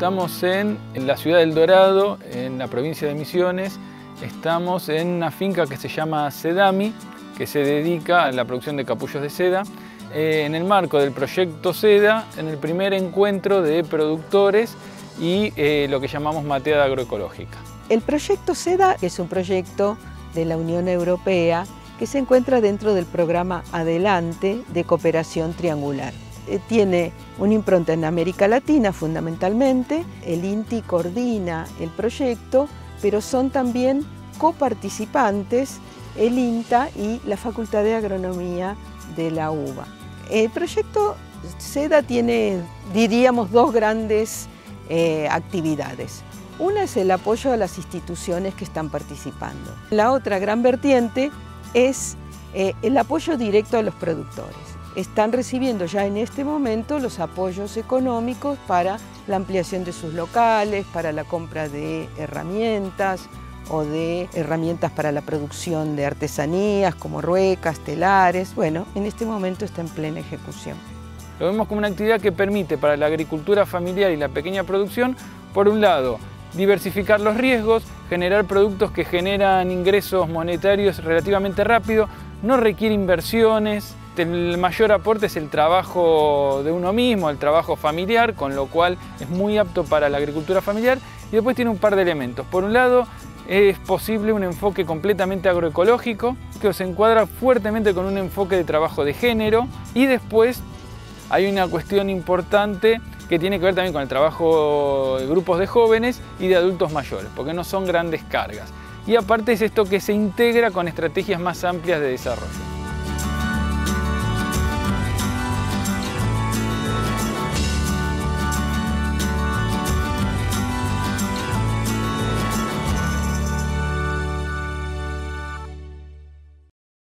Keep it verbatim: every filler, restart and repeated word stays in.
Estamos en, en la ciudad del Dorado, en la provincia de Misiones. Estamos en una finca que se llama Sedami, que se dedica a la producción de capullos de seda, eh, en el marco del proyecto Seda, en el primer encuentro de productores y eh, lo que llamamos mateada agroecológica. El proyecto Seda es un proyecto de la Unión Europea que se encuentra dentro del programa Adelante de Cooperación Triangular. Eh, tiene una impronta en América Latina fundamentalmente, el INTI coordina el proyecto, pero son también coparticipantes el INTA y la Facultad de Agronomía de la UBA. El proyecto Seda tiene, diríamos, dos grandes eh, actividades. Una es el apoyo a las instituciones que están participando. La otra gran vertiente es eh, el apoyo directo a los productores. Están recibiendo ya en este momento los apoyos económicos para la ampliación de sus locales, para la compra de herramientas o de herramientas para la producción de artesanías como ruecas, telares. Bueno, en este momento está en plena ejecución. Lo vemos como una actividad que permite para la agricultura familiar y la pequeña producción, por un lado, diversificar los riesgos, generar productos que generan ingresos monetarios relativamente rápido, no requiere inversiones. El mayor aporte es el trabajo de uno mismo, el trabajo familiar, con lo cual es muy apto para la agricultura familiar. Y después tiene un par de elementos. Por un lado, es posible un enfoque completamente agroecológico, que se encuadra fuertemente con un enfoque de trabajo de género. Y después hay una cuestión importante que tiene que ver también con el trabajo de grupos de jóvenes y de adultos mayores, porque no son grandes cargas. Y aparte es esto que se integra con estrategias más amplias de desarrollo.